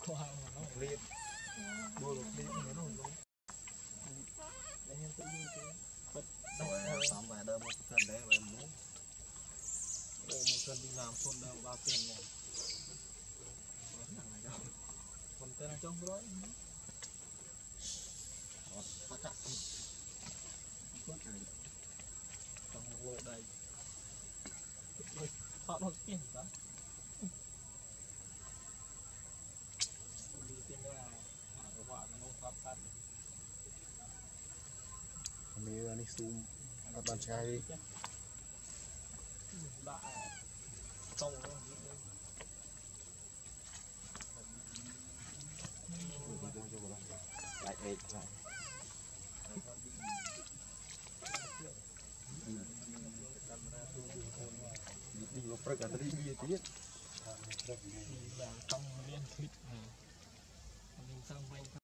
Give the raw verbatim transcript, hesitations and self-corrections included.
qua nó liệt đôi một liệt nó luôn luôn để em tự nhiên cái bật rồi tóm về đơm một phần đấy và em muốn đơm một phần đi làm thôn đơm bao tiền này còn tên là trong đó phát chặt trong lộ đây họ nó tiền đó đi tiền đó là các bạn nó phát phát mình anh zoom các bạn trai đi đại sâu lại ếch lại đi vào phần cả đi đi tí trong liên clip này mình sang